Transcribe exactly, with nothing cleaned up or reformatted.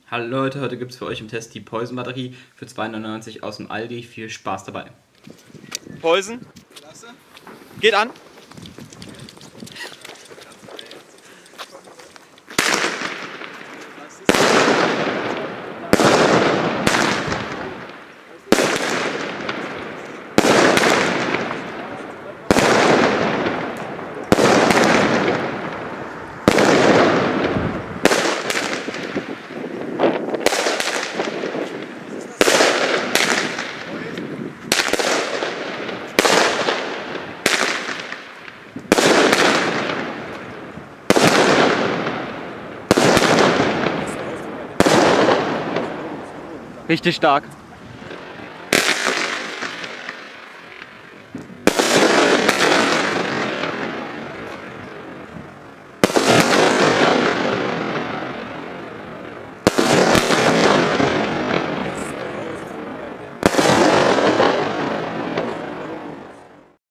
Hallo Leute, heute gibt es für euch im Test die Poison Batterie für zwei neunundneunzig aus dem Aldi. Viel Spaß dabei. Poison. Klasse. Geht an. Richtig stark.